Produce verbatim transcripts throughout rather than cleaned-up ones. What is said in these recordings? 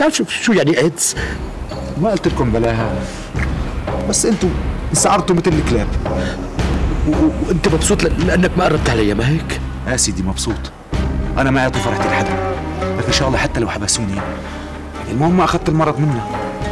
بتعرف شو شو يعني ايدز؟ ما قلت لكم بلاها، بس انتوا انسعرتوا مثل الكلاب. وانت مبسوط لانك ما قربت علي، ما هيك؟ يا سيدي مبسوط، انا ما اعطي فرحتي لحدا، لكن ان شاء الله حتى لو حبسوني يعني المهم ما اخذت المرض منه.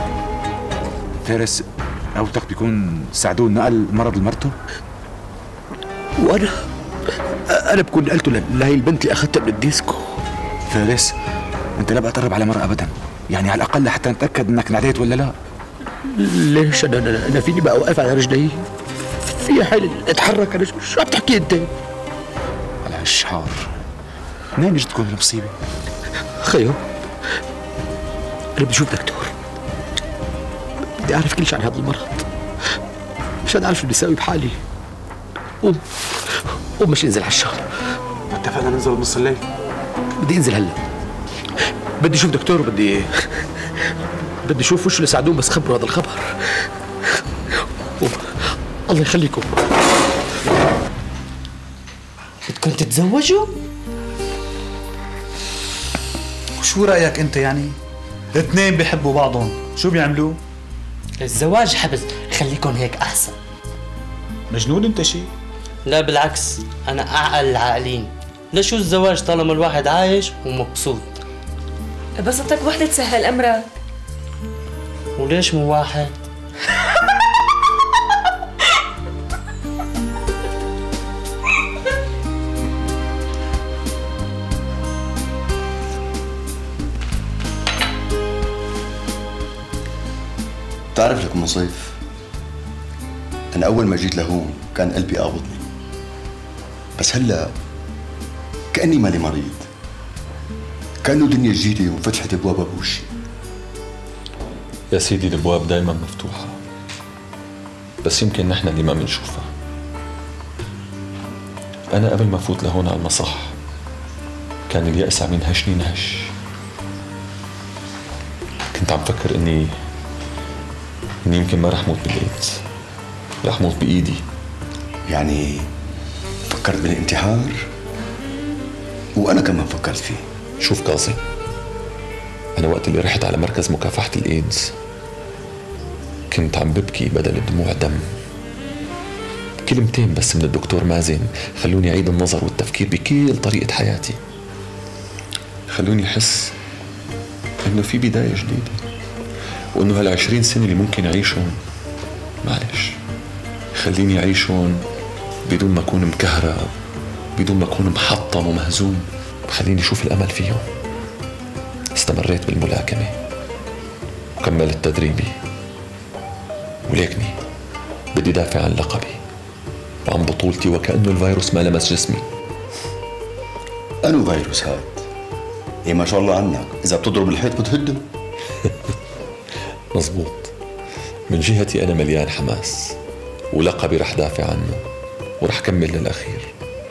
فارس اوتك بيكون سعدون نقل المرض لمرته، وانا انا بكون نقلته لهي البنت اللي اخذتها من الديسكو. فارس انت لا بقى تقرب على مرة ابدا، يعني على الاقل حتى نتاكد انك نعديت ولا لا. ليش انا انا, أنا فيني بقى اوقف على رجلي؟ في حال اتحرك. انا شو عم تحكي انت؟ على هالشحار منين اجت تكون المصيبه؟ خيو انا بدي اشوف دكتور، بدي اعرف كل شيء عن هذا المرض مشان اعرف شو بدي اسوي بحالي. قوم قوم مش انزل على الشغل. اتفقنا ننزل بنص الليل. بدي انزل هلا، بدي اشوف دكتور وبدي بدي اشوف وش اللي ساعدوه بس خبروا هذا الخبر. قوم. الله يخليكم. بدكم تتزوجوا؟ وشو رأيك انت يعني؟ اثنين بيحبوا بعضهم، شو بيعملوا؟ الزواج حبس، خليكم هيك احسن. مجنون انت شي؟ لا بالعكس، انا اعقل العاقلين. لشو الزواج طالما الواحد عايش ومبسوط؟ بسطك وحدة تسهل امرك. وليش مو واحد؟ بتعرف لك مصيف، أنا أول ما جيت لهون كان قلبي قابضني، بس هلا كأني مالي مريض، كأنه دنيا جديدة وفتحت أبوابها بوشي. يا سيدي الأبواب دايما مفتوحة، بس يمكن نحن اللي ما بنشوفها. أنا قبل ما فوت لهون على المصح كان اليأس عم ينهشني نهش. كنت عم فكر إني إني يمكن ما رح موت بالإيدز، رح موت بإيدي. يعني فكرت بالانتحار؟ وأنا كمان فكرت فيه. شوف كاظم، أنا وقت اللي رحت على مركز مكافحة الإيدز كنت عم ببكي بدل الدموع دم. كلمتين بس من الدكتور مازن خلوني أعيد النظر والتفكير بكل طريقة حياتي، خلوني أحس إنه في بداية جديدة، وإنه هالعشرين سنة اللي ممكن أعيشهم معلش خليني أعيشهم بدون ما أكون مكهرب، بدون ما أكون محطم ومهزوم، خليني أشوف الأمل فيهم. استمريت بالملاكمة وكملت تدريبي، وليكني بدي دافع عن لقبي وعن بطولتي وكأنه الفيروس ما لمس جسمي. أنو فيروس هاد؟ إيه ما شاء الله عنك، إذا بتضرب الحيط بتهده. مزبوط. من جهتي أنا مليان حماس، ولقبي رح دافع عنه ورح كمل للأخير.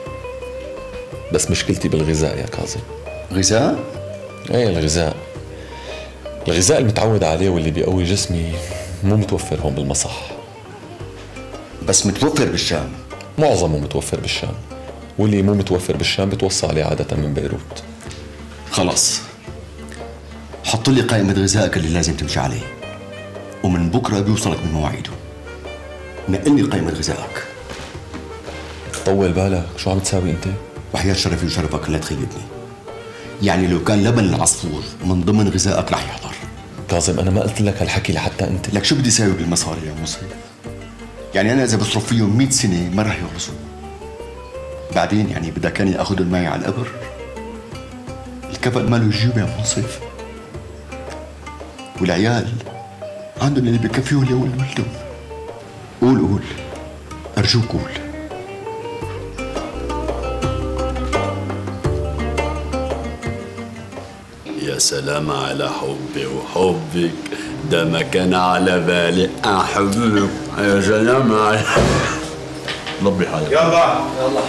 بس مشكلتي بالغذاء يا كاظم. غذاء؟ ايه الغذاء. الغذاء المتعود عليه واللي بيقوي جسمي مو متوفر هون بالمصح. بس متوفر بالشام. معظمه متوفر بالشام، واللي مو متوفر بالشام بتوصى عليه عادة من بيروت. خلص، حط لي قائمة غذائك اللي لازم تمشي عليه، ومن بكرة بيوصلك بمواعيده. نقلني قائمة غذائك. طول بالك، شو عم تساوي انت؟ وحياة شرفي وشرفك لا تخيبني. يعني لو كان لبن العصفور من ضمن غذائك رح يحضر. كاظم أنا ما قلت لك هالحكي لحتى أنت. لك شو بدي ساوي بالمصاري يا مصيف؟ يعني أنا إذا بصرف فيهم مئة سنة ما رح يخلصوا. بعدين يعني بدك كاني أخذهم معي على القبر؟ الكفن ماله جيوب يا مصيف. والعيال عندهم اللي بكفيهم لولد ولدهم. قول قول أرجوك قول. يا سلام على حبي وحبك، ده ما كان على بالي أحبك. يا سلام على ربي حالك. يلا يلا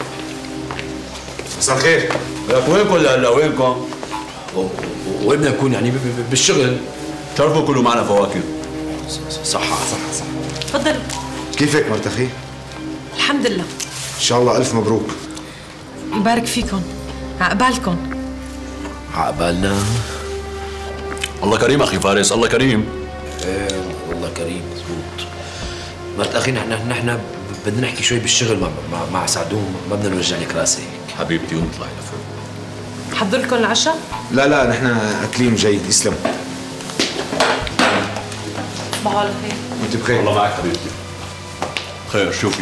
مساء الخير. وينكم هلا وينكم؟ وين بدنا نكون يعني بالشغل؟ شرفوا كلوا معنا فواكه. صحة صحة صحة. تفضل. كيفك مرت أخي؟ الحمد لله. إن شاء الله ألف مبروك. مبارك فيكم، عقبالكم. عقبالنا. الله كريم اخي فارس، الله كريم. ايه والله كريم مزبوط. ما اخي نحن نحن بدنا نحكي شوي بالشغل مع مع, مع سعدون، ما بدنا نوجع لك راسك. حبيبتي ونطلع لفوق. حضر لكم العشاء؟ لا لا نحن اكلين جيد، يسلموا. صباح على خير. وانت بخير. الله معك حبيبتي. خير شوفي.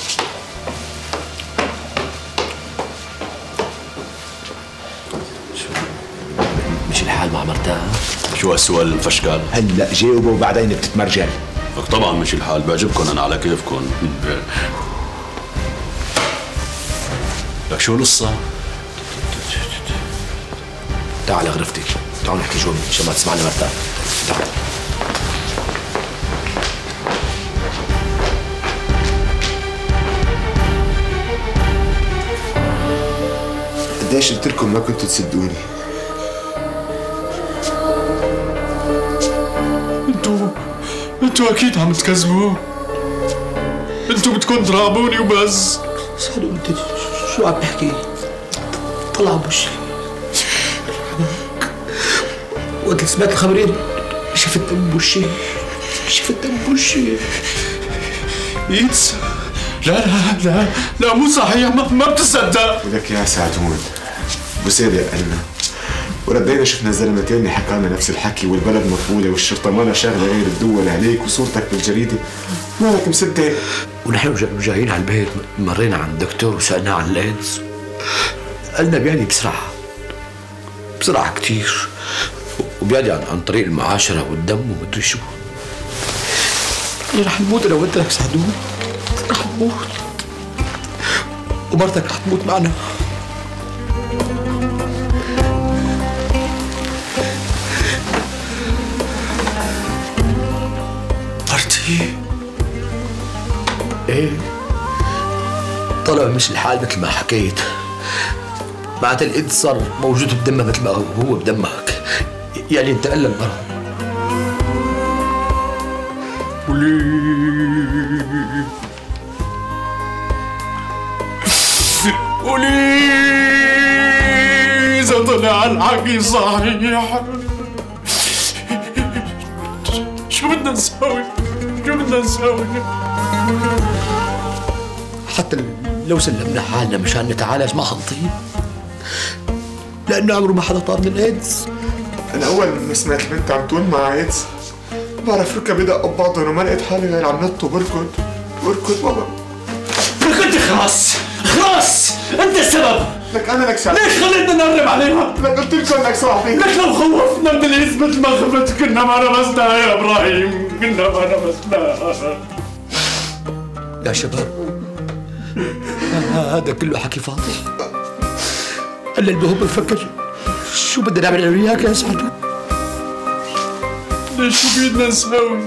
مش الحال مع مرتها؟ شو هالسؤال الفشكال؟ هلا جاوبوا وبعدين بتتمرجل. طبعا مش الحال، بعجبكم انا على كيفكم. لك شو القصة؟ تعال غرفتي، تعال نحكي جوا عشان ما تسمعنا مرتاح. تعال. قديش قلت لكم ما كنتوا تصدقوني. انتوا انتوا اكيد عم تكذبوا. انتوا بدكم تراقبوني وبس. سعدون انت شو عم تحكي؟ طلع بوشي. وقت سمعت الخبرين شفت دم بوشي، شفت دم بوشي. ايدز لا لا لا لا مو صحيح، ما, ما بتصدق. ولك يا سعدون بصدق قلنا وردينا شفنا زلمه تاني حكى لنا نفس الحكي، والبلد مقفوله والشرطه ما لها شغله غير تدور عليك وصورتك بالجريده، مالك مصدق؟ ونحن جايين على البيت مرينا عند الدكتور وسالناه عن الايدز، قالنا بيعني بسرعه بسرعه كثير، وبيعني عن, عن طريق المعاشره والدم ومدري شو. رح نموت انا وانت لك سعدون، رح نموت ومرتك رح تموت معنا. مرتي؟ ايه طلع مش الحال مثل ما حكيت، معناتها الايدز صار موجود بدمها مثل ما هو بدمك، يعني انتقل للمرض. ولي ولي إذا طلع الحكي صحيح شو بدنا نسوي؟ شو بدنا نسوي؟ حتى لو سلمنا حالنا مشان نتعالج ما حنطيب، لأنه عمره ما حدا طار من الإيدز. أنا أول ما سمعت البنت عم تقول مع إيدز بعرف ركب بدقوا ببعضهم وما لقيت حالي غير عم نط وبركض بركض بابا. لك أنت خلاص خلاص أنت السبب. لك أنا لك صاحبي. ليش خليتنا نقرب عليها؟ لك قلت لكم لك صاحبي. لك لو خوفنا من الإيدز مثل ما خفت كنا ما لمسناها يا إبراهيم، كنا ما لمسناها. يا شباب هذا كله حكي فاضي. هلا المهم بفكر شو بدنا نعمل انا وياك يا سعدون. ليش شو بدنا نسوي؟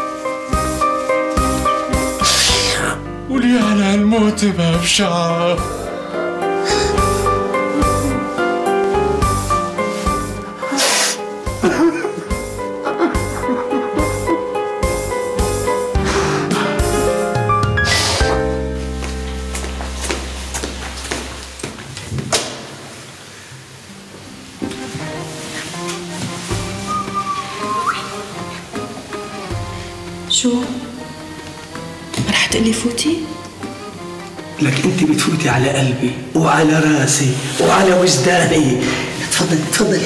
ولي على هالموت بابشعة. شو؟ ما رح تقلي فوتي؟ لك انت بتفوتي على قلبي وعلى راسي وعلى وجداني. تفضلي تفضلي.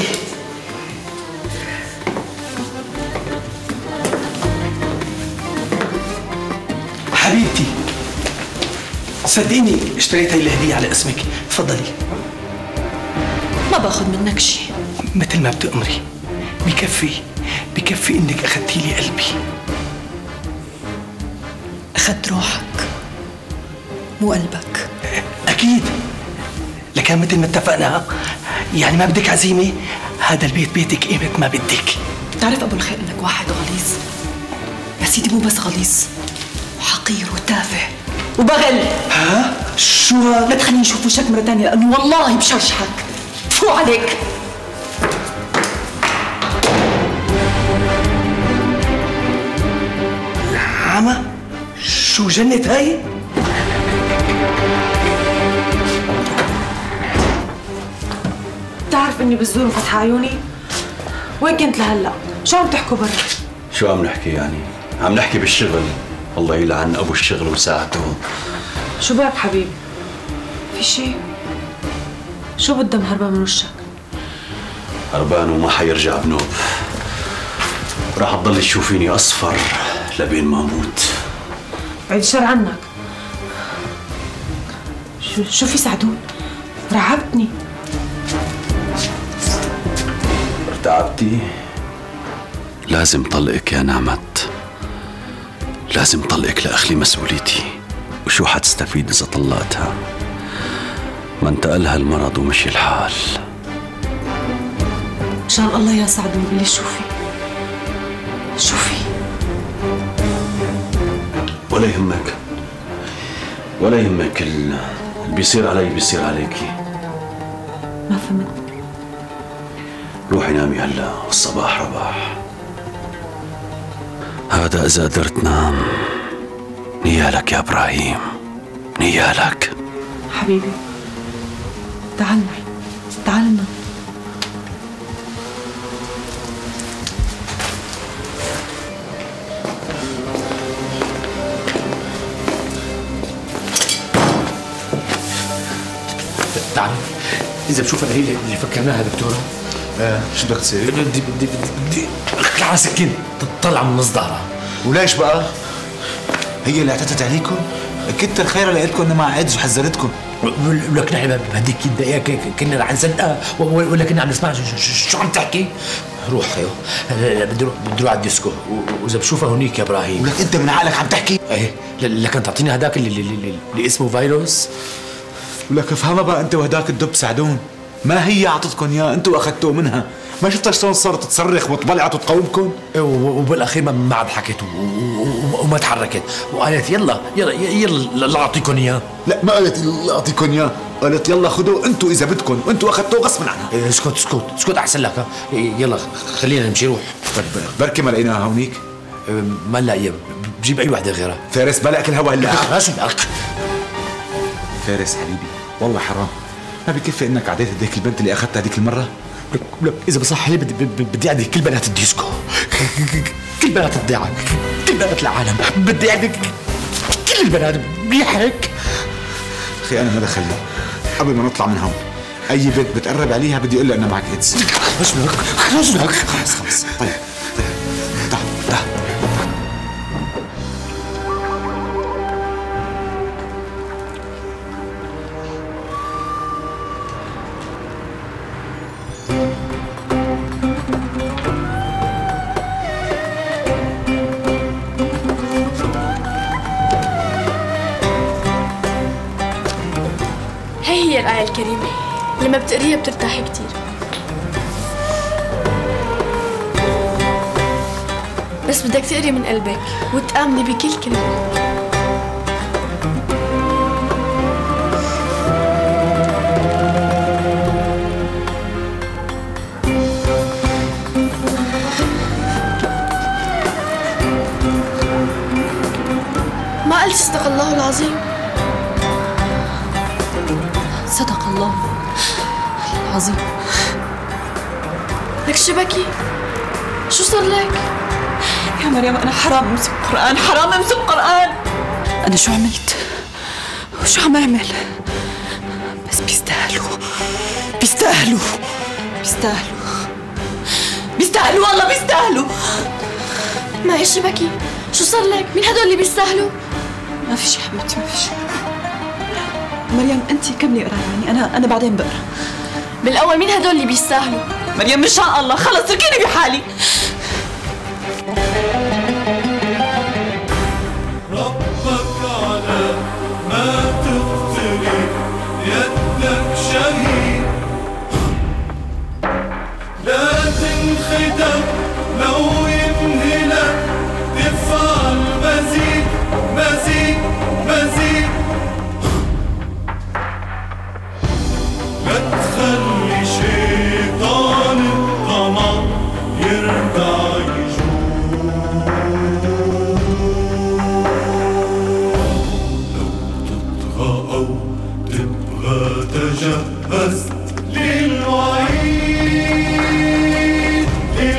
حبيبتي صدقيني اشتريت هاي الهدية على اسمك، تفضلي. ما باخذ منك شيء. مثل ما بتأمري، بكفي بكفي انك اخذتي لي قلبي. أخذت روحك مو قلبك. أكيد، لكن مثل ما اتفقنا يعني ما بدك عزيمة، هذا البيت بيتك قيمة ما بدك. بتعرف أبو الخير إنك واحد غليظ يا سيدي، مو بس غليظ وحقير وتافه وبغل. ها؟ شو هذا؟ لا تخليني نشوف وشك مرة ثانية لأنه والله بشرشحك. تفو عليك. عمى شو جنت هاي؟ بتعرف إني بالزور وفتح عيوني؟ وين كنت لهلا؟ شو عم تحكوا برا؟ شو عم نحكي يعني؟ عم نحكي بالشغل. الله يلعن ابو الشغل وساعته. شو بك حبيبي؟ في شيء؟ شو بالدم هربان من وشك؟ هربان وما حيرجع بنوب. راح تضل تشوفيني اصفر لبين ما اموت. بعيد الشر عنك. شو شو في سعدون؟ رعبتني. ارتعبتي؟ لازم طلقك يا نعمت. لازم طلقك لأخلي مسؤوليتي. وشو حتستفيد إذا طلقتها؟ ما انتقلها المرض ومشي الحال. مشان الله يا سعدون قولي شو في؟ شو في؟ ولا يهمك ولا يهمك. اللي بيصير علي بيصير عليكي. ما فهمت. روحي نامي هلا والصباح رباح. هذا إذا قدرت نام. نيالك يا إبراهيم، نيالك. حبيبي تعال تعال نام. تعال إذا بشوف القليلة اللي فكرناها دكتورة. ايه شو بدك تسوي؟ بدي بدي بدي اخلع على سكين تطلع من مصدرها. وليش بقى؟ هي اللي اعتدت عليكم؟ كتر خيرها لقيتكم انها ما عدت وحذرتكم. ولك نحن بهديك الدقيقة كنا رح نصدقها ولا كنا عم نسمع شو عم تحكي؟ روح خيو بدي بدي اروح على الديسكو واذا بشوفها هونيك يا ابراهيم. ولك انت من عقلك عم تحكي؟ ايه لكن تعطيني هداك اللي, اللي, اللي اسمه فيروس. ولك افهمها بقى انت وهداك الدب سعدون. ما هي اعطتكم اياه انتوا واخذتوه منها. ما شفتها شلون صارت تصرخ وطبلعت وتقاومكم؟ وبالاخير ما عاد حكت وما تحركت وقالت يلا يلا يلا لا اعطيكم اياه. لا ما قالت يلا اعطيكم اياه، قالت يلا خذوه انتوا اذا بدكم وانتوا اخذتوه غصبا عنها. اسكت اسكت اسكت احسن لك. يلا خلينا نمشي روح. بركي ما لقيناها هونيك. ما نلاقيها بجيب اي وحده غيرها. فارس بلا كل هوا هلا. شو بدك؟ فارس حبيبي والله حرام، ما بكفي انك عديت هديك البنت اللي اخذتها هديك المره. لك اذا بصح لي بدي بدي اعدي كل بنات الديسكو، كل بنات الضيعه، كل بنات العالم، بدي اعدي كل البنات. منيح هيك؟ اخي انا ما دخلني. قبل ما نطلع من هون اي بنت بتقرب عليها بدي اقول لها انا معك ايدز. ايش بدك؟ ايش بدك؟ خلص خلص طيب طيب تعال تعال. هي الآية الكريمة لما بتقريها بترتاحي كتير. بس بدك تقري من قلبك وتآمني بكل كلمة. ما قلت صدق الله العظيم؟ صدق الله العظيم. لك شبكي؟ شو صار لك؟ يا مريم أنا حرام أمسك قرآن، حرام أمسك قرآن. أنا شو عملت؟ وشو عم أعمل؟ بس بيستاهلوا بيستاهلوا بيستاهلوا بيستاهلوا والله بيستاهلوا. ما إيش شبكي؟ شو صار لك؟ مين هدول اللي بيستاهلوا؟ ما في شي حبيبتي ما في شي. مريم انت كملي قرايه، يعني انا انا بعدين بقرا. بالاول مين هدول اللي بيستاهلوا؟ مريم ان شاء الله خلص اتركيني بحالي. ربك على ما تقتري يدك شهيد، لا تنخدم لو يمهلك تفعل مزيد مزيد مزيد. لا تخلي شيطان الطمع يرجع يجوع. لو تطغى أو تبغى تجهز للوعيد للوعيد.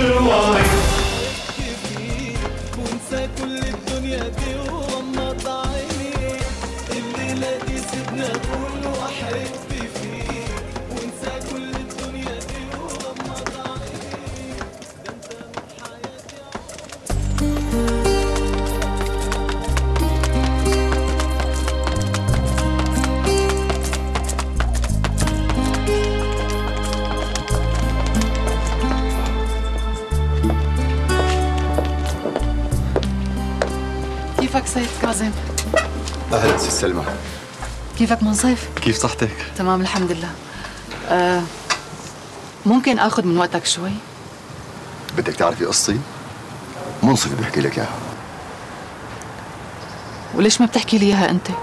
كيفك سيد كاظم؟ اهلا ست سلمى. كيفك منصف؟ كيف صحتك؟ تمام الحمد لله. آه ممكن اخذ من وقتك شوي؟ بدك تعرفي قصتي؟ منصف بيحكي لك اياها. وليش ما بتحكي لي اياها انت؟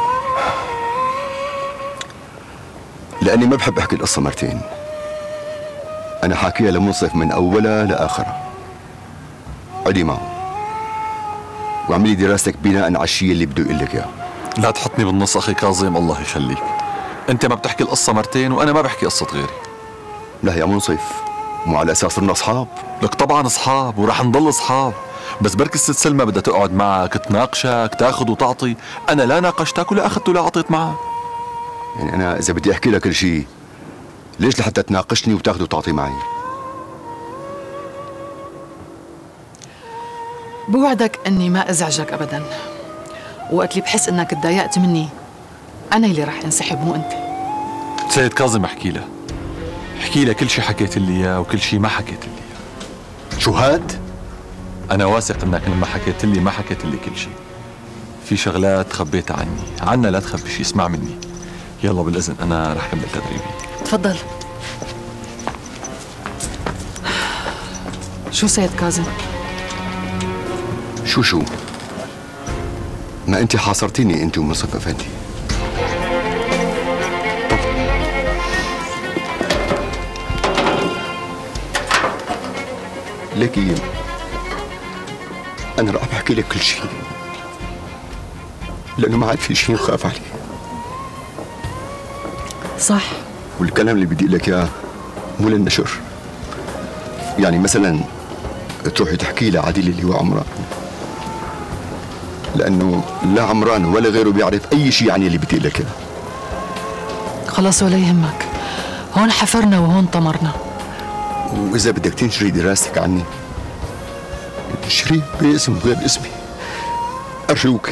لاني ما بحب احكي القصه مرتين. انا حاكيها لمنصف من اولها لاخرها. عدي معه واعملي دراستك بناء على الشيء اللي بده يقول لك اياه. لا تحطني بالنص اخي كاظم، الله يخليك. انت ما بتحكي القصه مرتين وانا ما بحكي قصه غيري. لا يا منصف، مو على اساس صرنا اصحاب. لك طبعا اصحاب ورح نضل اصحاب، بس بركي الست سلمى بدها تقعد معك تناقشك تاخذ وتعطي. انا لا ناقشتك ولا اخذت ولا اعطيت معك. يعني انا اذا بدي احكي لك كل شيء ليش لحتى تناقشني وتاخذ وتعطي معي؟ بوعدك اني ما ازعجك ابدا، وقت اللي بحس انك تضايقت مني انا اللي رح انسحب مو انت. سيد كاظم احكي له، احكي له كل شيء حكيت لي اياه وكل شيء ما حكيت لي اياه. شو هاد؟ انا واثق انك لما حكيت لي ما حكيت لي كل شيء. في شغلات خبيتها عني، عنا لا تخبي شيء، اسمع مني. يلا بالاذن انا رح كمل تدريبي. تفضل. شو سيد كاظم؟ شو شو؟ ما انت حاصرتيني انت ومنصف افندي. لكن انا راح بحكي لك كل شيء لانه ما عاد في شيء نخاف عليه. صح. والكلام اللي بدي لك اياه مو للنشر. يعني مثلا تروحي تحكي لعديل اللي هو عمران، لانه لا عمران ولا غيره بيعرف اي شيء عن اللي بدي لك اياه. خلص ولا يهمك، هون حفرنا وهون طمرنا. واذا بدك تنشري دراستك عني انشري باسم غير اسمي، ارجوك.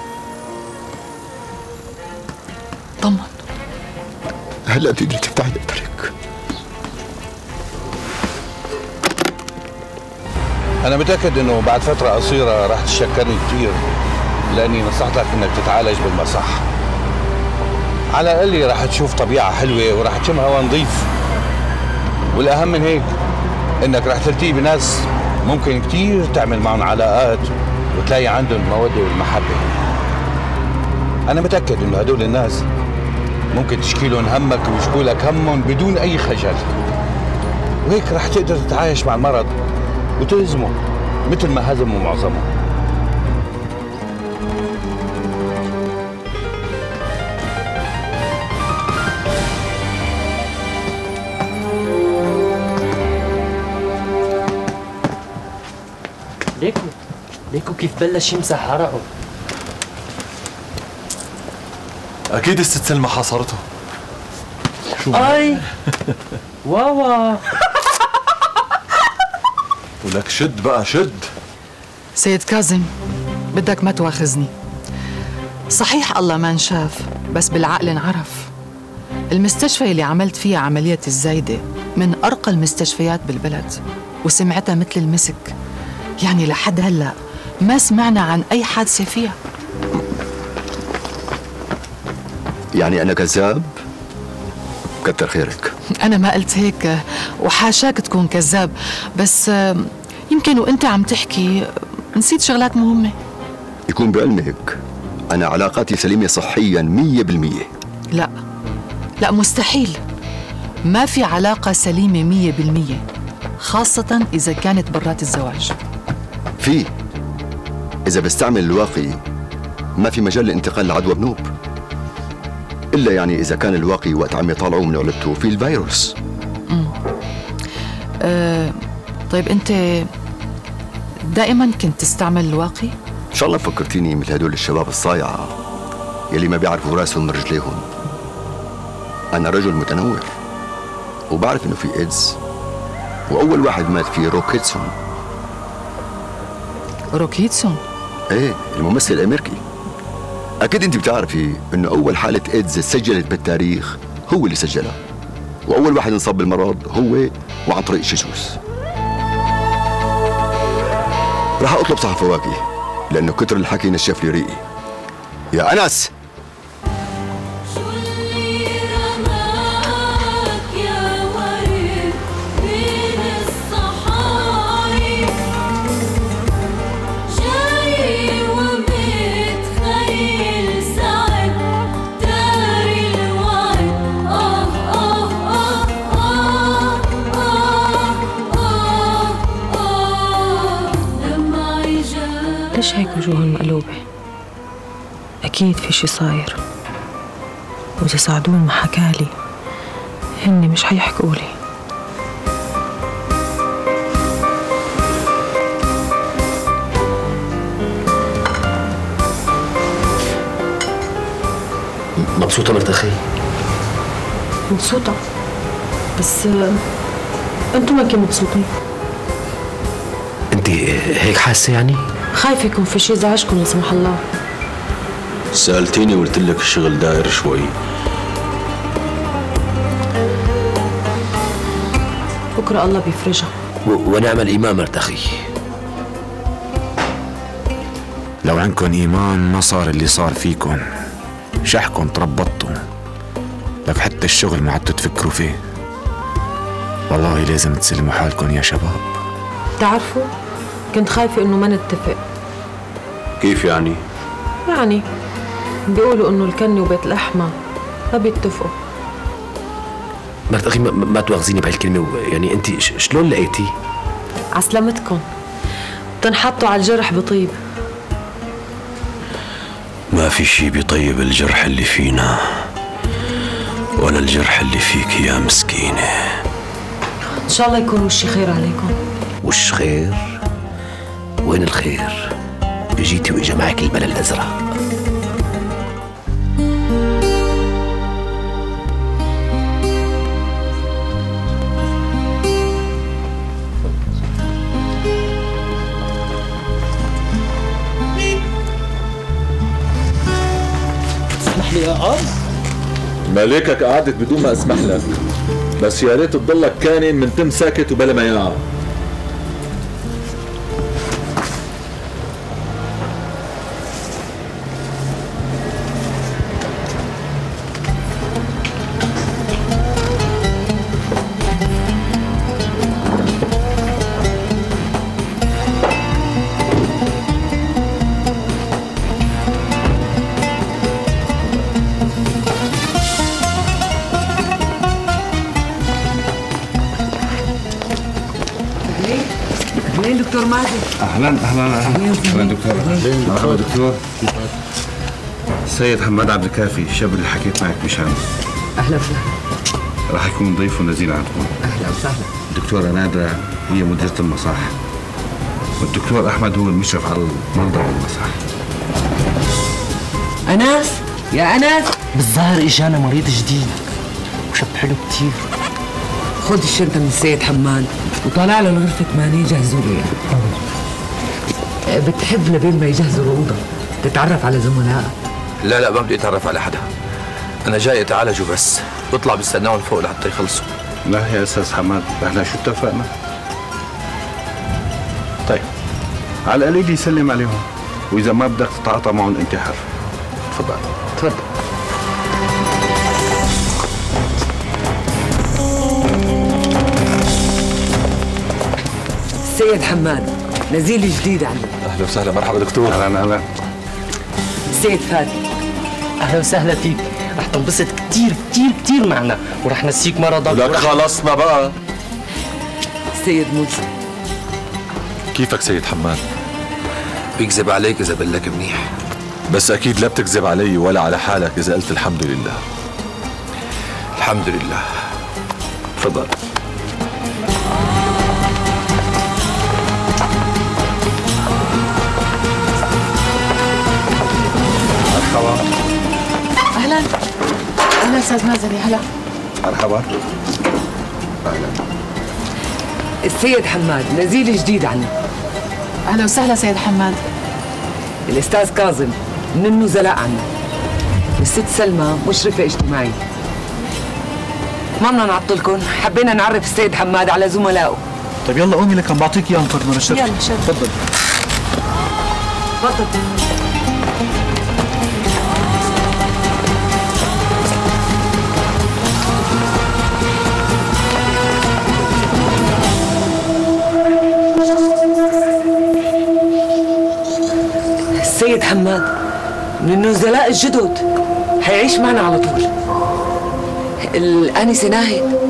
طمن. هلا بتقدري تفتحي دفترك. أنا متأكد إنه بعد فترة قصيرة راح تشكرني كتير لأني نصحتك إنك تتعالج بالمصح. على الأقل راح تشوف طبيعة حلوة وراح تشم هواء نظيف. والأهم من هيك إنك راح تلتقي بناس ممكن كتير تعمل معهم علاقات وتلاقي عندهم المودة والمحبة. أنا متأكد إنه هدول الناس ممكن تشكي لهم همك ويشكوا لك همهم بدون أي خجل. وهيك راح تقدر تتعايش مع المرض وتهزمه مثل ما هزموا معظمهم. ليكو ليكو كيف بلش يمسح عرقه. اكيد الست سلمى حاصرته. شو اي واوا. ولك شد بقى شد. سيد كاظم بدك ما تواخذني. صحيح الله ما انشاف بس بالعقل انعرف. المستشفى اللي عملت فيها عملية الزايدة من أرقى المستشفيات بالبلد وسمعتها مثل المسك. يعني لحد هلأ ما سمعنا عن أي حادثة فيها. يعني أنا كذاب؟ كتر خيرك. أنا ما قلت هيك وحاشاك تكون كذاب، بس يمكن وأنت عم تحكي نسيت شغلات مهمة. يكون بعلمك أنا علاقاتي سليمة صحياً مية بالمية. لا لا مستحيل. ما في علاقة سليمة مية بالمية، خاصة إذا كانت برات الزواج. في إذا بستعمل الواقي ما في مجال لانتقال العدوى بنوب، إلا يعني إذا كان الواقي وقت عم يطالعوه من علبته في الفيروس. امم أه طيب أنت دائما كنت تستعمل الواقي؟ إن شاء الله فكرتيني مثل هدول الشباب الصايعة يلي ما بيعرفوا راسهم من رجليهم. أنا رجل متنوع وبعرف إنه في إيدز، وأول واحد مات فيه روكيتسون. روكيتسون؟ إيه، الممثل الأمريكي. أكيد أنت بتعرفي إنه أول حالة إيدز سجلت بالتاريخ هو اللي سجلها، وأول واحد انصاب بالمرض هو وعن طريق الشجوس. راح أطلب صحن فواكه لأنه كتر الحكي نشف لي ريقي. يا أنس، ليش هيك وجوههم مقلوبة؟ أكيد في شي صاير، وإذا سعدون ما حكالي هن مش حيحكولي. مبسوطة مرت أخي؟ مبسوطة، بس أنتم ما كنتوا مبسوطين. أنت هيك حاسة يعني؟ خايفة يكون في شي زعجكم لا سمح الله. سألتيني وقلت لك الشغل داير شوي. بكرة الله بيفرجها. ونعم الإيمان مرت أخي. لو عندكم إيمان ما صار اللي صار فيكم، شحكم تربطتوا، لك حتى الشغل ما عدتوا تفكروا فيه. والله لازم تسلموا حالكم يا شباب. بتعرفوا كنت خايفة إنه ما نتفق. كيف يعني؟ يعني بيقولوا إنه الكني وبيت الأحمى ما بيتفقوا. مرت أخي ما, ما تواخذيني بهالكلمة، يعني أنت شلون لقيتي؟ عسلامتكم، بتنحطوا على الجرح بطيب. ما في شي بيطيب الجرح اللي فينا ولا الجرح اللي فيك يا مسكينة. إن شاء الله يكون وشي خير عليكم. وش خير؟ وين الخير؟ اجيتي واجا معك البلا الازرق. اسمح لي يا عز. مالكك قعدت بدون ما اسمح لك، بس يا ريت تضلك كانن من تم ساكت وبلا مياعة. اهلين دكتور ماجد. اهلا اهلا اهلا اهلا دكتور. مرحبا دكتور. السيد حماد عبد الكافي، الشاب اللي حكيت معك مشانه. اهلا وسهلا. راح يكون ضيف ونزيل عندكم. اهلا وسهلا. الدكتورة نادرة هي مديرة المصح، والدكتور احمد هو المشرف على المرضى بالمصح. انس يا انس، بالظاهر اجانا مريض جديد وشاب حلو كتير. خذ الشنطة من السيد حماد وطالع له الغرفة ثمانية جهزوا له اياها. بتحب نبيل ما يجهزوا الأوضة تتعرف على زملائك؟ لا لا ما بدي اتعرف على حدا، انا جاي اتعالج وبس، بطلع بستناهم فوق لحتى يخلصوا. لا يا استاذ حماد، احنا شو اتفقنا؟ طيب على القليل يسلم عليهم، واذا ما بدك تتعاطى معهم انت حر. تفضل. تفضل. السيد حماد نزيل جديد عندنا. اهلا وسهلا. مرحبا دكتور. اهلا اهلا. السيد فادي. اهلا وسهلا فيك، رح تنبسط كتير كتير كتير معنا ورح نسيك مرضك. لك خلصنا بقى. السيد موسى. كيفك سيد حماد؟ بيكذب عليك اذا بقول لك منيح، بس اكيد لا بتكذب علي ولا على حالك اذا قلت الحمد لله. الحمد لله. تفضل. مرحبا. اهلا اهلا استاذ مازن، يا هلا. مرحبا. اهلا. السيد حماد نزيل جديد عنا. اهلا وسهلا سيد حماد. الاستاذ كاظم من النزلاء عنا. الست سلمى مشرفه اجتماعيه. ما بدنا نعطلكم، حبينا نعرف السيد حماد على زملائه. طيب يلا قومي لك عم بعطيك اياهم كرت من الشركه. يلا شرف. تفضل. تفضل. السيد حماد من النزلاء الجدد، حيعيش معنا على طول. الآنسة ناهد.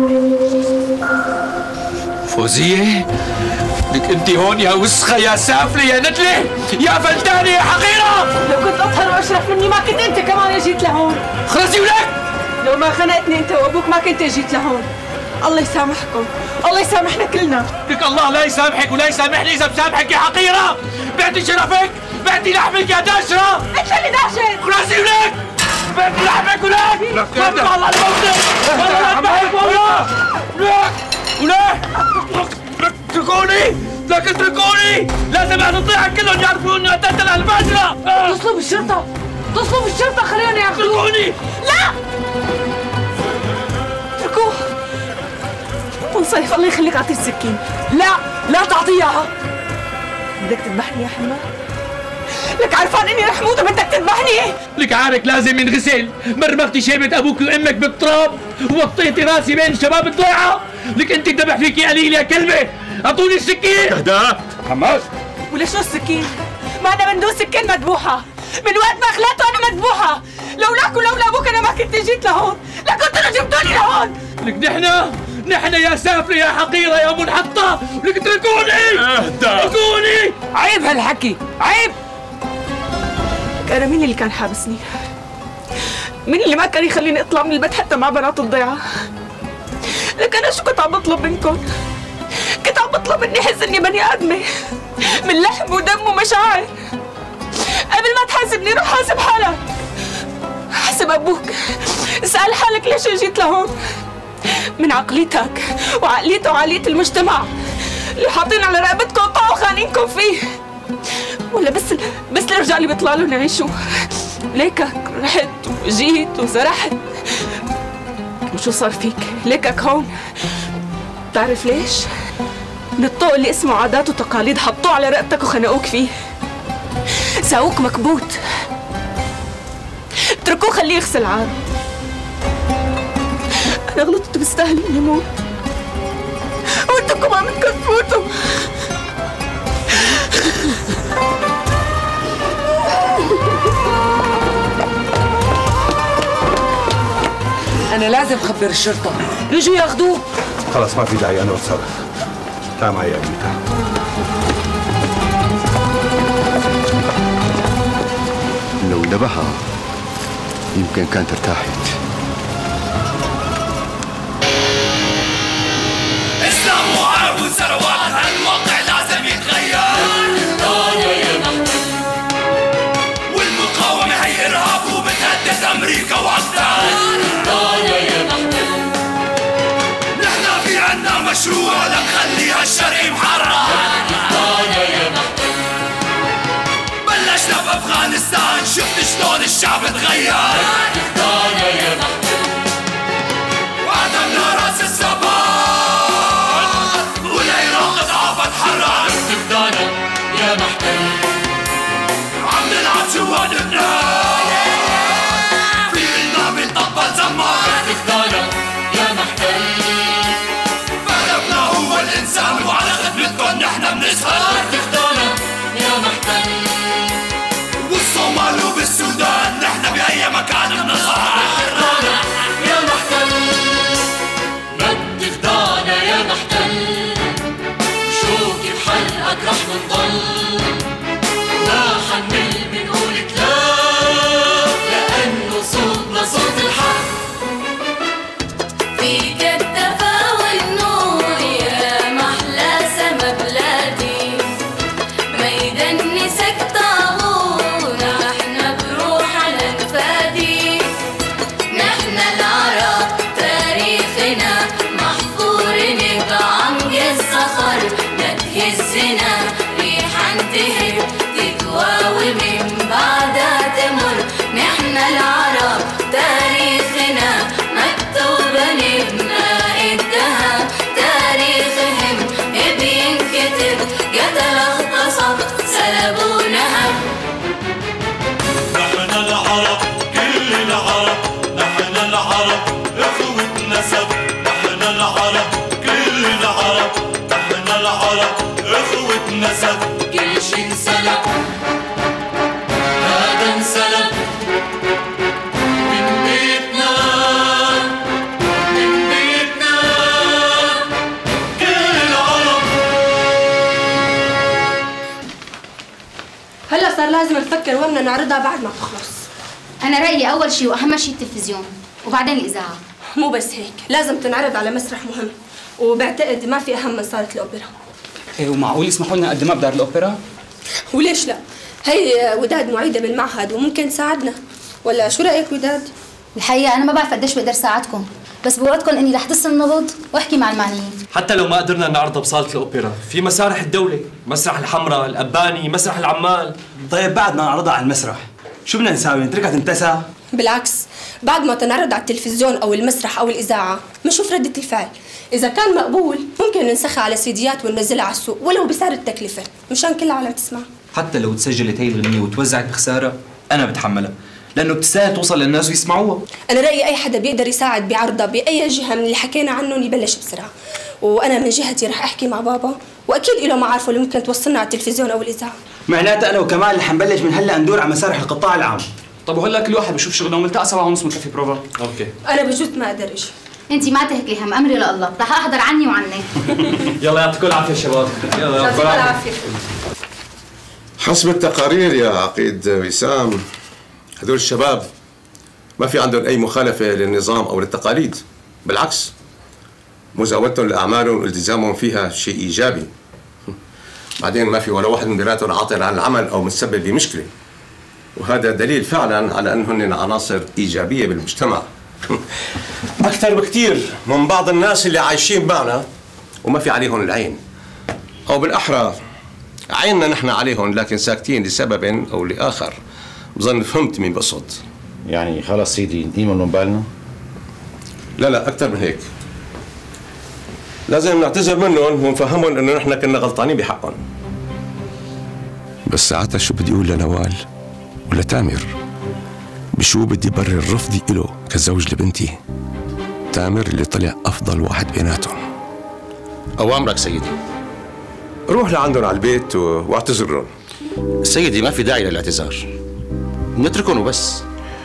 فوزية، لك انت هون يا وسخة يا سافلة يا نتلة يا فلتانة يا حقيرة. لو كنت أطهر وأشرف مني ما كنت أنت كمان جيت لهون. خرجي ولك. لو ما خنقتني أنت وأبوك ما كنت جيت لهون. الله يسامحكم، الله يسامحنا كلنا. لك الله لا يسامحك ولا يسامحني إذا بسامحك يا حقيرة. بعتي شرفك، بعتي لحمك يا داشرة. أنت اللي داشر. خرجي ولك. بعتي لحمك ولك. ما بطلع الله الموتى. والله لا أذبحك والله. ولك ولك لك اتركوني، لك اتركوني. لازم أهل الضيعة كلهم يعرفوا إني قتلت أهل الفاجرة. اتصلوا بالشرطة، اتصلوا بالشرطة خليهم ياخذوه. اتركوني. لا اتركوه. منصيف الله يخليك أعطيه السكين. لا لا تعطيها. بدك تذبحني يا حماد؟ لك عرفان اني رح موت وبدك تذبحني؟ لك عارك لازم ينغسل، مرمغتي شيبة ابوك وامك بالتراب ووطيتي راسي بين شباب الضيعة، لك انت ذبح فيكي قليل يا كلبة، اعطوني السكين. اهدى حماد. ولا شو السكين؟ ما انا من دون سكين مذبوحة، من وقت ما خلقته انا مذبوحة، لولاك ولولا ابوك انا ما كنت جيت لهون، لكنتوا جبتوني لهون. لك نحن نحن يا سافلة يا حقيرة يا منحطة، لك اتركوني. اهدى. اتركوني. عيب هالحكي، عيب. أنا مين اللي كان حابسني؟ مين اللي ما كان يخليني أطلع من البيت حتى مع بنات الضيعة؟ لك أنا شو كنت عم بطلب منكم؟ كنت عم بطلب إني أحس إني بني آدمة من لحم ودم ومشاعر. قبل ما تحاسبني روح حاسب حالك. حاسب أبوك، اسأل حالك ليش جيت لهون؟ من عقليتك وعقليته وعقلية المجتمع اللي حاطين على رقبتكم وطاعوا خانينكم فيه. ولا بس بس الرجال اللي بيطلع لهم يعيشوا. ليكك رحت وجيت وزرحت. وشو صار فيك؟ ليكك هون. بتعرف ليش؟ من الطوق اللي اسمه عادات وتقاليد حطوه على رقبتك وخنقوك فيه. ساووك مكبوت. اتركوه خليه يغسل عاد. أنا غلطت بستاهل إني موت. وأنتم كمان بدكم تفوتوا. أنا لازم خبر الشرطة، يجوا ياخذوه. خلص ما في داعي، أنا بتصرف. تعال معي يا أميتة. لو ذبحها يمكن كانت ارتاحت. إسلام وعرب وثروات، هالواقع لازم يتغير. والمقاومة هي إرهاب وبتهدد أمريكا وأكثر. نحن في عنا مشروع لنخلي هالشرق محرر. بلشنا بأفغانستان، شفت شلون الشعب تغير. وعدمنا راس السبان والعراق ضعف اتحرر. استبدانا يا محتل، عم نلعب جوا لبنان، في إلنا بنطبل زمان. استبدانا يا محتل، هدفنا هو الإنسان وعلى خدمتكم نحن بنسهر. استبدانا يا محتل، والصومال وبالسودان نحن بأي مكان بنظهر. لازم نفكر وين بدنا نعرضها بعد ما تخلص. أنا رأيي أول شيء وأهم شيء التلفزيون وبعدين الإذاعة. مو بس هيك، لازم تنعرض على مسرح مهم، وبعتقد ما في أهم من صالة الأوبرا. إيه ومعقول يسمحوا لنا نقدمها بدار الأوبرا؟ وليش لا؟ هي وداد معيدة بالمعهد وممكن تساعدنا، ولا شو رأيك وداد؟ الحقيقة أنا ما بعرف قديش بقدر ساعدكم، بس بوعدكم إني رح تصل النبض وأحكي مع المعنيين. حتى لو ما قدرنا نعرضها بصالة الأوبرا، في مسارح الدولة، مسرح الحمراء، الأباني، مسرح العمال. طيب بعد ما نعرضها على المسرح، شو بدنا نساوي؟ نتركها تنتسى؟ بالعكس، بعد ما تنعرض على التلفزيون أو المسرح أو الإذاعة، بنشوف ردة الفعل، إذا كان مقبول ممكن ننسخها على سيديات وننزلها على السوق ولو بسعر التكلفة، مشان كل العالم تسمع. حتى لو تسجلت هي الغنية وتوزعت بخسارة، أنا بتحملها، لأنه بتستاهل توصل للناس ويسمعوها. أنا رأيي أي حدا بيقدر يساعد بعرضها بأي جهة من اللي حكينا عنهم يبلش بسرعة، وأنا من جهتي رح أحكي مع بابا، وأكيد له معارفه اللي ممكن توصلنا على التلفزيون أو الإذاعة. معناتها أنا وكمال رح نبلش من هلا ندور على مسارح القطاع العام. طب وهلا كل واحد بشوف شغله وملتقى سبعة ونص بنكفي بروفا. اوكي. أنا بجوز ما أقدر أجي. أنت ما تهكي هم، أمري لله، رح أحضر عني وعنك. يلا يعطيكم العافية شباب. يلا يعطيكم العافية. حسب التقارير يا عقيد وسام، هذول الشباب ما في عندهم أي مخالفة للنظام أو للتقاليد، بالعكس مزاولتهم لأعمالهم والتزامهم فيها شيء إيجابي. بعدين ما في ولا واحد من بيناتهم عاطل عن العمل أو متسبب بمشكلة، وهذا دليل فعلا على أنهم عناصر إيجابية بالمجتمع. أكثر بكثير من بعض الناس اللي عايشين معنا وما في عليهم العين، أو بالأحرى عيننا نحن عليهم لكن ساكتين لسبب أو لآخر. بظن فهمت مين بقصد. يعني خلص سيدي نقيمهم من بالنا؟ لا لا أكثر من هيك، لازم نعتذر منهم ونفهمهم إنه نحن كنا غلطانين بحقهم. بس ساعتها شو بدي أقول لنوال ولا تامر؟ بشو بدي برر رفضي إله كزوج لبنتي؟ تامر اللي طلع أفضل واحد بيناتهم. أوامرك سيدي. روح لعندهم على البيت واعتذر لهم. سيدي ما في داعي للاعتذار، نتركهم وبس.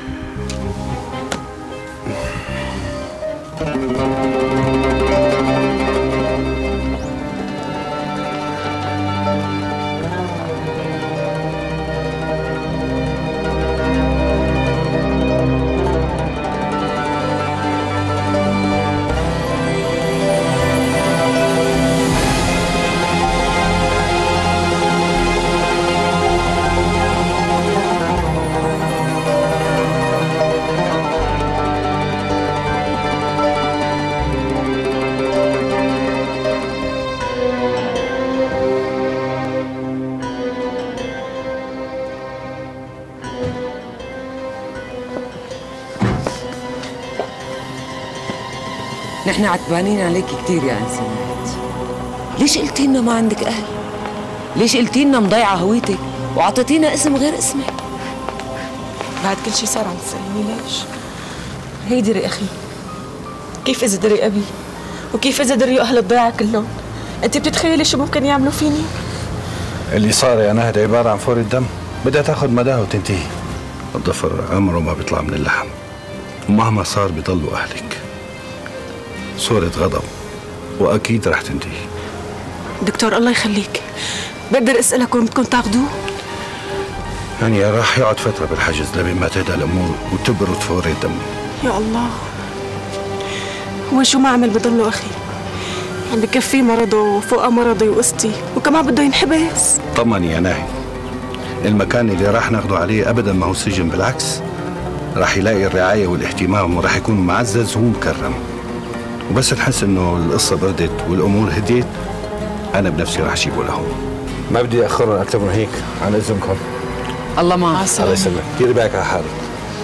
نحن عتبانين عليك كثير يا انسانات. ليش قلتي لنا ما عندك اهل؟ ليش قلتي لنا مضيعه هويتك وعطيتينا اسم غير اسمك؟ بعد كل شيء صار عم تسأليني ليش؟ هي دري اخي، كيف اذا دري ابي؟ وكيف اذا دريوا اهل الضيعه كلهم؟ انت بتتخيلي شو ممكن يعملوا فيني؟ اللي صار يا نهد عباره عن فور الدم، بدها تاخذ مداها وتنتهي. الضفر عمره ما بيطلع من اللحم، ومهما صار بيضلوا اهلك. صورة غضب واكيد رح تنتهي. دكتور الله يخليك، بقدر اسالك وين بدكم تاخذوه؟ يعني راح يقعد فتره بالحجز لبين ما تهدى الامور وتبرد فور الدم. يا الله، هو شو ما عمل بضله اخي؟ عم بكفيه مرضه وفوق مرضي وقصتي وكمان بده ينحبس. طمني يا ناهي، المكان اللي راح ناخده عليه ابدا ما هو سجن، بالعكس راح يلاقي الرعايه والاهتمام وراح يكون معزز ومكرم. وبس نحس انه القصه بردت والامور هديت انا بنفسي راح اجيبه لهون. ما بدي اخرهم اكثر من هيك، عن اذنكم. الله معك. الله يسلمك، ديري بالك على حالك.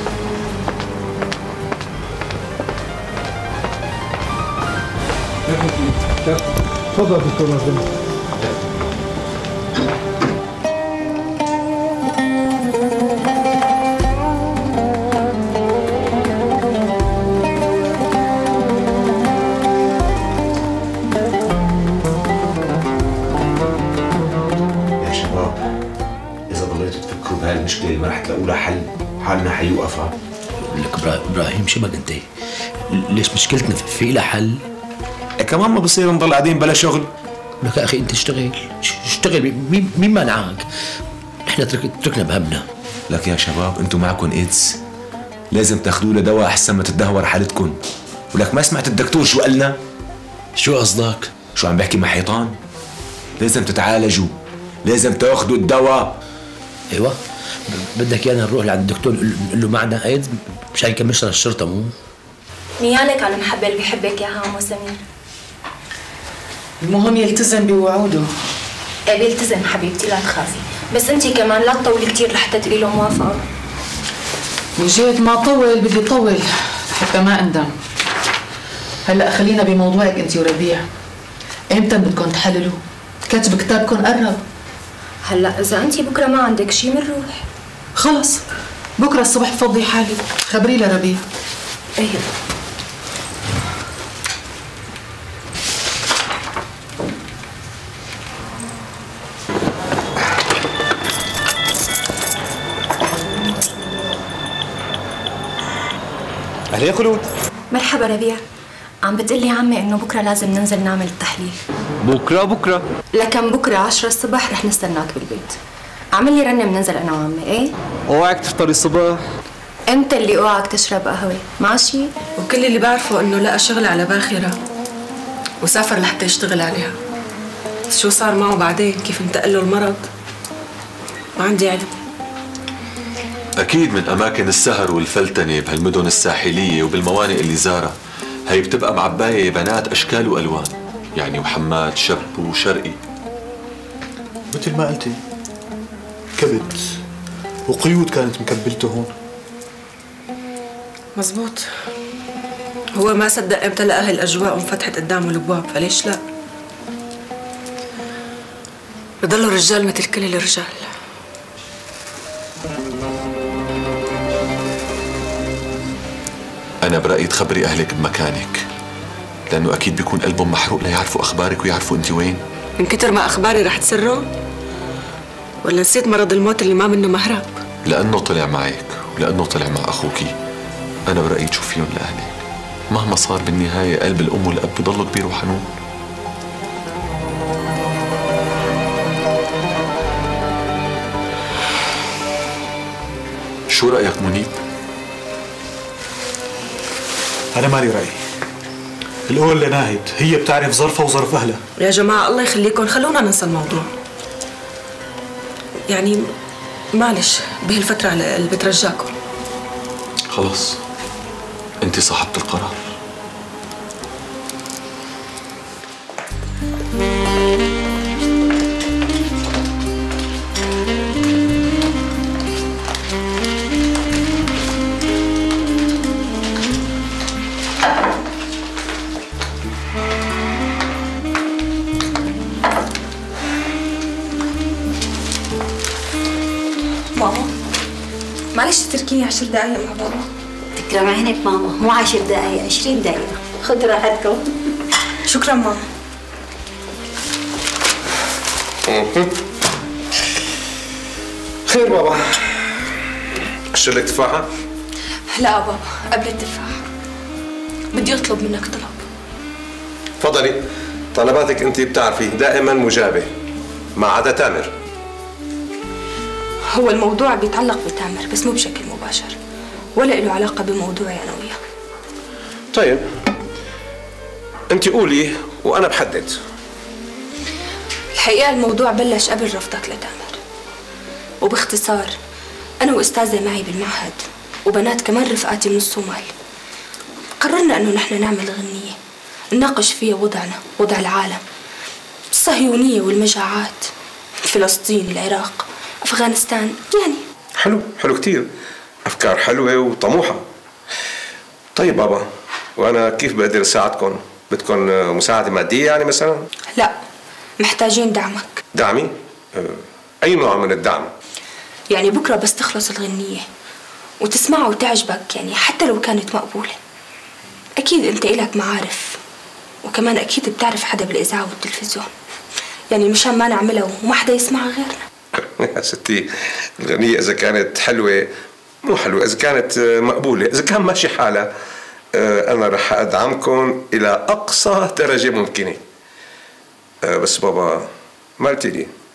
تفضل دكتور نازل. المشكلة اللي ما رح تلاقوا لها حل، حالنا حيوقف. لك ابراهيم شو بدك انت؟ ليش مشكلتنا في لها حل؟ كمان ما بصير نضل قاعدين بلا شغل. لك يا اخي انت اشتغل، اشتغل، مين مين منعك؟ نحن احنا ترك... تركنا مهمنا. لك يا شباب انتوا معكم ايدز، لازم تاخذوا له دواء احسن ما تتدهور حالتكم. ولك ما سمعت الدكتور شو قالنا؟ شو قصدك؟ شو عم بحكي مع حيطان؟ لازم تتعالجوا، لازم تاخذوا الدواء. ايوه بدك ايانا نروح لعند الدكتور نقول له معنا ايدز مشان يكملنا الشرطه مو؟ نيالك على المحبه اللي بيحبك اياها ام سمير. المهم يلتزم بوعوده. ايه بيلتزم حبيبتي لا تخافي، بس انت كمان لا تطولي كثير لحتى تقولي له موافقه. من جهة ما طول بدي طول حتى ما اندم. هلا خلينا بموضوعك انت وربيع. امتى بدكم تحللوا؟ كاتب كتابكم قرب. هلا اذا انت بكره ما عندك شيء بنروح. خلص بكره الصبح بفضي حالي، خبري لربيع. ايه أهلا يا خلود. مرحبا ربيع. عم بتقلي عمي انه بكره لازم ننزل نعمل التحليل. بكره بكره لكن بكره عشرة الصبح رح نستناك بالبيت. عمل لي رنه بننزل انا وعمي. ايه اوعك تفطري الصبح. انت اللي اوعك تشرب قهوه ماشي. وكل اللي بعرفه انه لقى شغل على باخره وسافر لحتى يشتغل عليها. شو صار معه بعدين؟ كيف انتقل له المرض؟ ما عندي علم. أكيد من أماكن السهر والفلتنة بهالمدن الساحلية وبالموانئ اللي زارها. هي بتبقى معباية بنات أشكال وألوان، يعني وحمات شب وشرقي. مثل ما قلتي كبت وقيود كانت مكبلته هون. مزبوط. هو ما صدق امتى لقى هالاجواء وانفتحت قدامه الابواب، فليش لا؟ بضلوا رجال مثل كل الرجال. أنا برأيي تخبري أهلك بمكانك، لأنه أكيد بيكون قلبهم محروق ليعرفوا أخبارك ويعرفوا أنت وين. من كتر ما أخباري رح تسروا؟ ولا نسيت مرض الموت اللي ما منه مهرب؟ لأنه طلع معك ولأنه طلع مع أخوكي، أنا برأيي تشوفيهم لأهلك. مهما صار بالنهاية قلب الأم والأب بضلوا كبير وحنون. شو رأيك منيب؟ أنا مالي رأي. الأول لناهد هي بتعرف ظرفها وظرف أهلها. يا جماعة الله يخليكم خلونا ننسى الموضوع. يعني معلش بهالفترة اللي بترجاكم. خلاص أنت صاحبة القرار. ماما معلش تركيني عشر دقايق مع بابا. تكرم عينك ماما، مو عشر دقايق عشرين دقيقة. خذوا راحتكم. شكرا ماما. خير بابا، اشتري لك تفاحة؟ لا بابا قبل التفاح بدي اطلب منك طلب. تفضلي، طلباتك انت بتعرفي دائما مجابة ما عدا تامر. هو الموضوع بيتعلق بتامر بس مو بشكل مباشر ولا له علاقة بموضوعي أنا وياه. طيب انت قولي وانا بحدد. الحقيقة الموضوع بلش قبل رفضك لتامر، وباختصار أنا وأستاذة معي بالمعهد وبنات كمان رفقاتي من الصومال قررنا إنه نحن نعمل غنية نناقش فيها وضعنا، وضع العالم، الصهيونية والمجاعات، فلسطين، العراق، أفغانستان. يعني حلو حلو كتير، أفكار حلوة وطموحة. طيب بابا، وأنا كيف بقدر أساعدكم؟ بدكم مساعدة مادية يعني مثلا؟ لا، محتاجين دعمك. دعمي؟ أي نوع من الدعم؟ يعني بكرة بس تخلص الغنية وتسمعها وتعجبك، يعني حتى لو كانت مقبولة، أكيد أنت إلك معارف وكمان أكيد بتعرف حدا بالإذاعة والتلفزيون، يعني مشان ما نعملها وما حدا يسمعها غيرنا. يا ستي الغنية إذا كانت حلوة مو حلوة، إذا كانت مقبولة، إذا كان ماشي حالها، أنا رح أدعمكم إلى أقصى درجة ممكنة. بس بابا ما قلت لي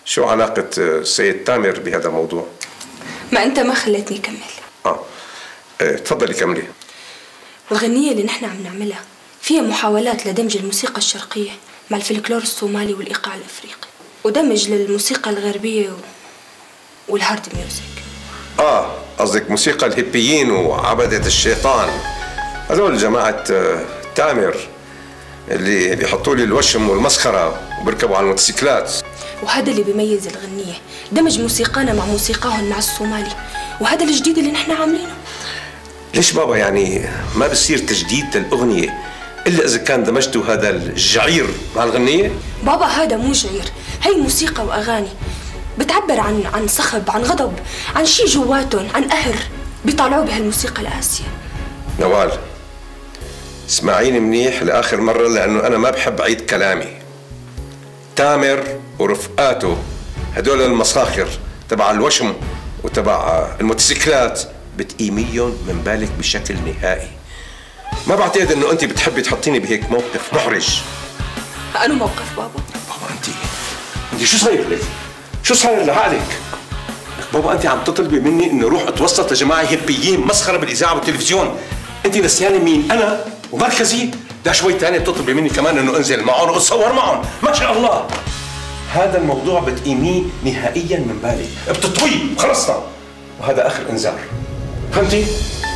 شو علاقة السيد تامر بهذا الموضوع؟ ما أنت ما خليتني كمل. آه اه تفضلي كملي. الغنية اللي نحن عم نعملها فيها محاولات لدمج الموسيقى الشرقية مع الفلكلور الصومالي والإيقاع الأفريقي، ودمج للموسيقى الغربية و... والهارد ميوزك. آه قصدك موسيقى الهيبيين وعبدة الشيطان، هذول جماعة تامر اللي بيحطوا لي الوشم والمسخرة وبركبوا على الموتوسيكلات. وهذا اللي بيميز الغنية، دمج موسيقانا مع موسيقاهم مع الصومالي، وهذا الجديد اللي نحن عاملينه. ليش بابا يعني ما بصير تجديد للأغنية إلا إذا كان دمجتوا هذا الجعير مع الغنية؟ بابا هذا مو جعير، هي موسيقى وأغاني بتعبر عن عن صخب، عن غضب، عن شي جواتهم، عن قهر بيطلعوا بهالموسيقى القاسية. نوال اسمعيني منيح لآخر مرة، لأنه أنا ما بحب عيد كلامي. تامر ورفقاته هدول المصاخر تبع الوشم وتبع الموتوسيكلات بتقيميهم من بالك بشكل نهائي. ما بعتقد انه انت بتحبي تحطيني بهيك موقف محرج. أنا موقف بابا؟ بابا انت انت شو صاير لك؟ شو صاير لعقلك؟ بابا انت عم تطلبي مني اني اروح اتوسط لجماعه هيبيين مسخره بالاذاعه والتلفزيون، انت نسيانه مين انا ومركزي؟ ده شوي ثاني بتطلبي مني كمان انه انزل معهم واتصور معهم، ما شاء الله. هذا الموضوع بتقيميه نهائيا من بالك، بتطويه وخلصنا، وهذا اخر انذار. فهمتي؟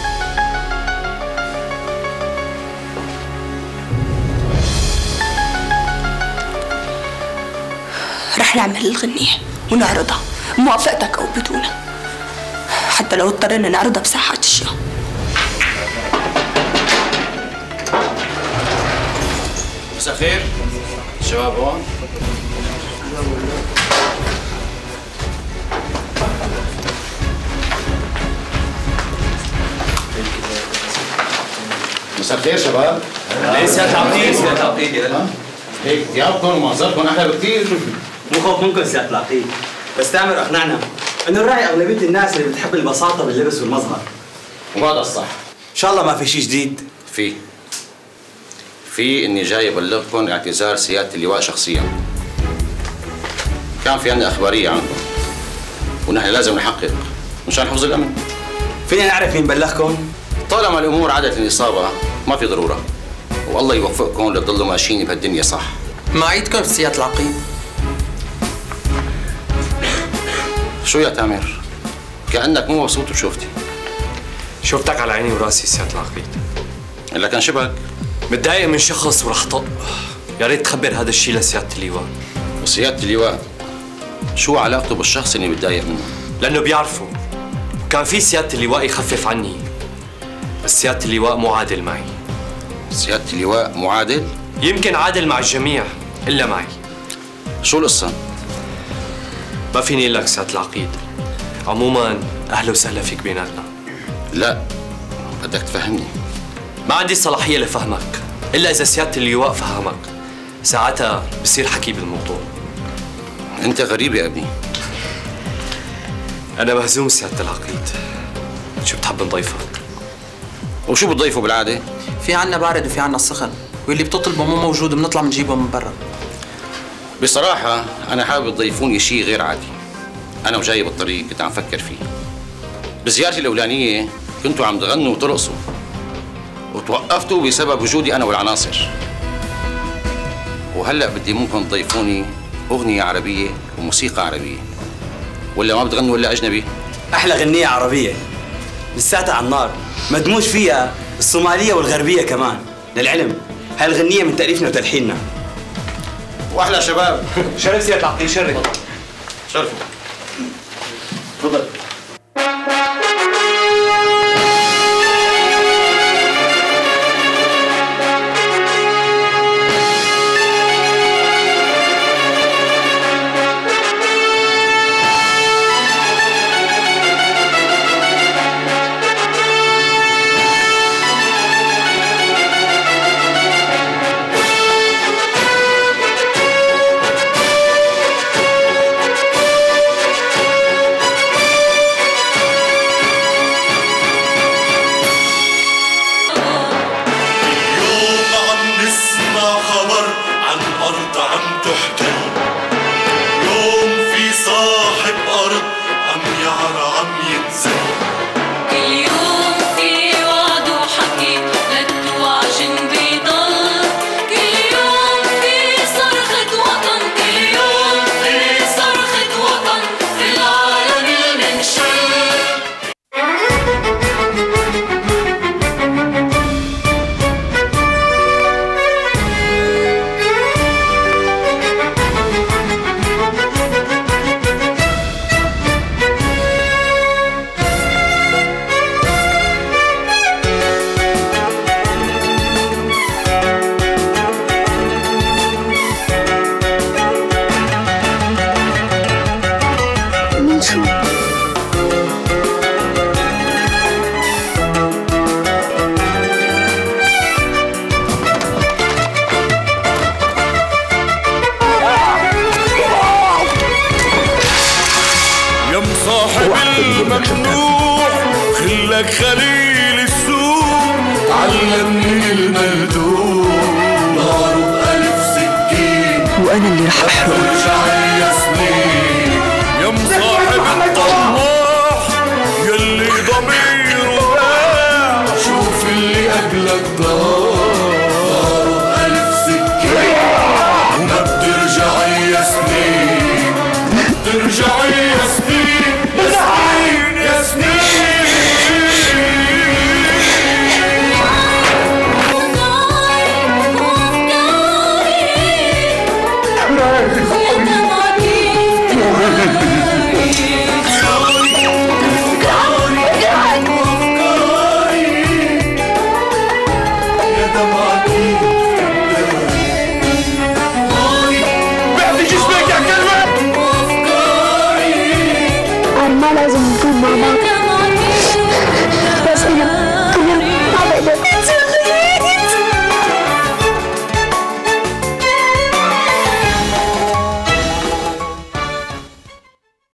رح نعمل الغنية ونعرضها بموافقتك أو بدونها، حتى لو اضطرينا نعرضها بساحات الشام. مساء الخير الشباب هون. مساء الخير شباب. ليه سيادة العقيد؟ سيادة العقيد هيك ثيابكم ومنظركم احلى بكثير. مو خوف منكم سيادة العقيد، بس تامر اقنعنا انه الراعي اغلبية الناس اللي بتحب البساطة باللبس والمظهر. وهذا الصح. ان شاء الله ما في شيء جديد. في في اني جاي ابلغكم اعتذار سيادة اللواء شخصيا. كان في عندنا اخبارية عنكم ونحن لازم نحقق مشان حفظ الامن. فينا نعرف مين بلغكم؟ طالما الامور عادت الاصابة ما في ضرورة، والله يوفقكم لتضلوا ماشيين بهالدنيا صح. مواعيدكم سيادة العقيد. شو يا تامر؟ كأنك مو مبسوط بشوفتي. شوفتك على عيني وراسي سيادة العقيد. إلا كان شبهك. متضايق من شخص ورح طق، يا ريت تخبر هذا الشيء لسيادة اللواء. وسيادة اللواء شو علاقته بالشخص اللي متضايق منه؟ لأنه بيعرفه، كان في سيادة اللواء يخفف عني، بس سيادة اللواء مو عادل معي. سيادة اللواء مو عادل؟ يمكن عادل مع الجميع إلا معي. شو القصة؟ ما فيني أقول لك سيادة العقيد. عموما أهلا وسهلا فيك بيناتنا. لا بدك تفهمني. ما عندي الصلاحية لفهمك إلا إذا سيادة اللواء فهمك، ساعتها بصير حكي بالموضوع. أنت غريب يا ابني. أنا مهزوم سيادة العقيد. شو بتحب نضيفك؟ وشو بتضيفوا بالعادة؟ في عنا بارد وفي عنا السخن، واللي بتطلبه مو موجود بنطلع بنجيبه من برا. بصراحة أنا حابب تضيفوني شيء غير عادي. أنا وجاي بالطريق كنت عم فكر فيه. بزيارتي الأولانية كنتوا عم تغنوا وترقصوا، وتوقفتوا بسبب وجودي أنا والعناصر. وهلأ بدي منكم تضيفوني أغنية عربية وموسيقى عربية. ولا ما بتغنوا ولا أجنبي؟ أحلى غنية عربية لساتها على النار، مدموج فيها الصومالية والغربية كمان. للعلم هالغنية من تأليفنا وتلحيننا. واحلى شباب. شرف سيادة العقيد. شرف شرف. تفضل. يوم في وأنا اللي رح أحرقه. يا سنين يا مصاحب الطماح يلي ضميره باع شوف اللي قبلك ضارب ألف سكين وما بترجعي يا سنين ما بترجعي يا سنين يا سنين يا سنين ما لازم